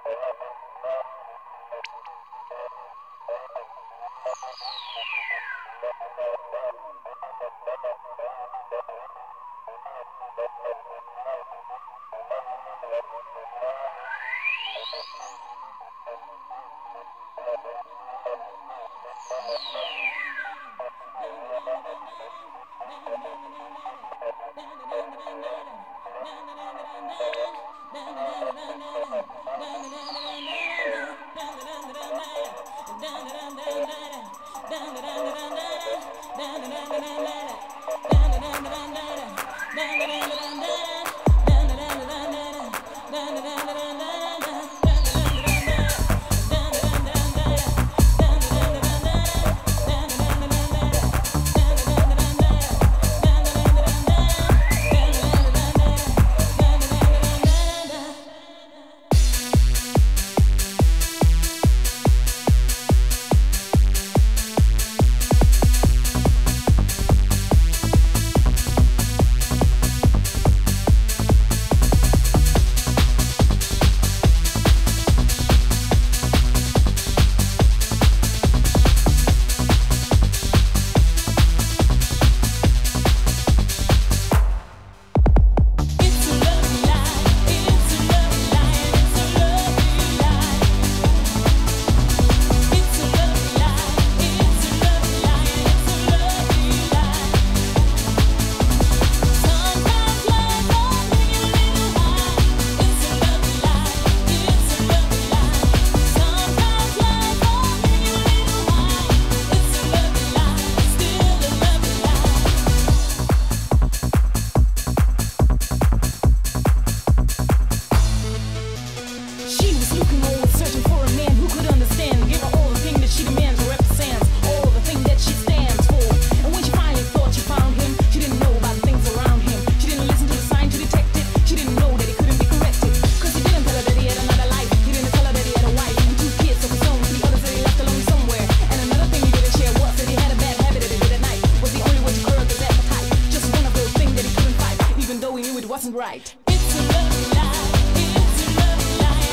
wasn't right. It's a lovely lie. It's a lovely lie.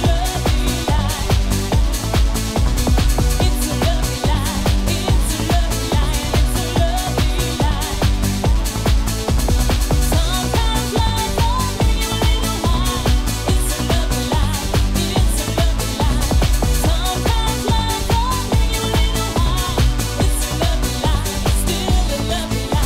It's a lovely lie. It's a lovely lie. It's a lovely lie. Sometimes lies don't make you a little high. It's a lovely lie. It's a lovely lie. Sometimes lies don't make you a little high. It's a lovely lie. Still a lovely lie.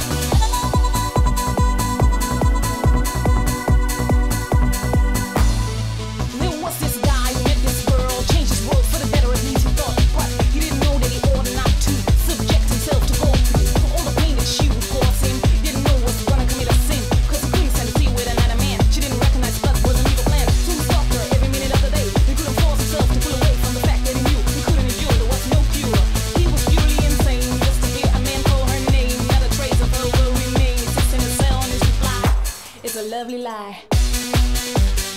There was this guy who met this girl, changed his world for the better, at least he thought, but he didn't know that he ought not to subject himself to go through all the pain that she would cause him. Didn't know was gonna commit a sin, cause he couldn't stand to see with another man. She didn't recognize blood wasn't even planned, so he stalked her every minute of the day. He couldn't force himself to pull away from the fact that he knew he couldn't endure, there was no cure. He was purely insane, just to hear a man call her name. Not a trace of her will remain, it's just in a cell on his reply. It's a lovely lie.